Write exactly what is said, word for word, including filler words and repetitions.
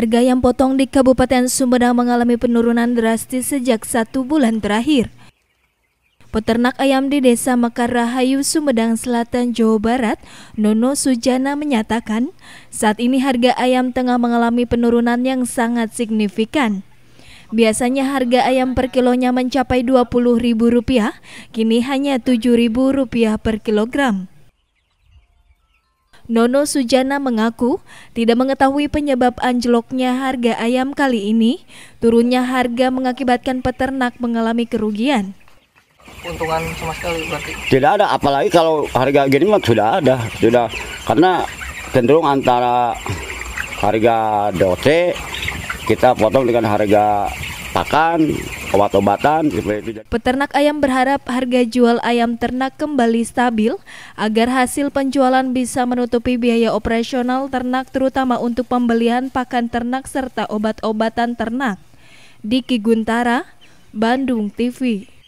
Harga ayam potong di Kabupaten Sumedang mengalami penurunan drastis sejak satu bulan terakhir. Peternak ayam di Desa Mekar Rahayu, Sumedang Selatan, Jawa Barat, Nono Sujana menyatakan, saat ini harga ayam tengah mengalami penurunan yang sangat signifikan. Biasanya harga ayam per kilonya mencapai dua puluh ribu rupiah, kini hanya tujuh ribu rupiah per kilogram. Nono Sujana mengaku tidak mengetahui penyebab anjloknya harga ayam kali ini. Turunnya harga mengakibatkan peternak mengalami kerugian. Keuntungan sama sekali berarti? Tidak ada, apalagi kalau harga gini mah sudah ada, sudah karena cenderung antara harga D O C kita potong dengan harga pakan, obat-obatan. Peternak ayam berharap harga jual ayam ternak kembali stabil agar hasil penjualan bisa menutupi biaya operasional ternak terutama untuk pembelian pakan ternak serta obat-obatan ternak. Diki Guntara, Bandung T V.